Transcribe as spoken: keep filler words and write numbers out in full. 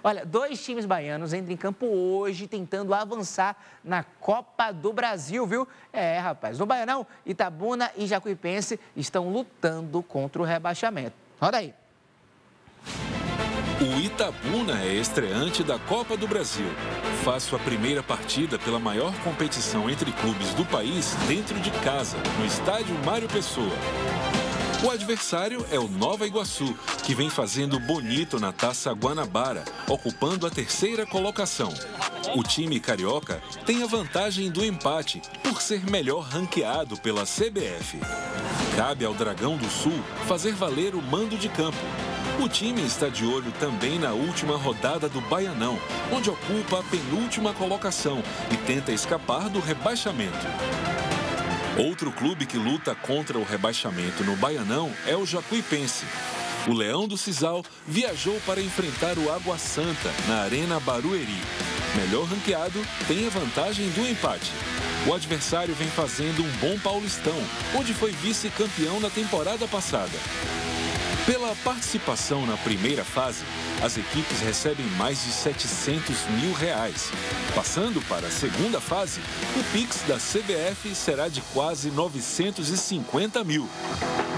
Olha, dois times baianos entram em campo hoje tentando avançar na Copa do Brasil, viu? É, rapaz, no Baianão, Itabuna e Jacuipense estão lutando contra o rebaixamento. Roda aí. O Itabuna é estreante da Copa do Brasil. Faz sua primeira partida pela maior competição entre clubes do país dentro de casa, no estádio Mário Pessoa. O adversário é o Nova Iguaçu, que vem fazendo bonito na Taça Guanabara, ocupando a terceira colocação. O time carioca tem a vantagem do empate, por ser melhor ranqueado pela C B F. Cabe ao Dragão do Sul fazer valer o mando de campo. O time está de olho também na última rodada do Baianão, onde ocupa a penúltima colocação e tenta escapar do rebaixamento. Outro clube que luta contra o rebaixamento no Baianão é o Jacuipense. O Leão do Sisal viajou para enfrentar o Água Santa na Arena Barueri. Melhor ranqueado tem a vantagem do empate. O adversário vem fazendo um bom Paulistão, onde foi vice-campeão na temporada passada. Pela participação na primeira fase, as equipes recebem mais de setecentos mil reais. Passando para a segunda fase, o Pix da C B F será de quase novecentos e cinquenta mil.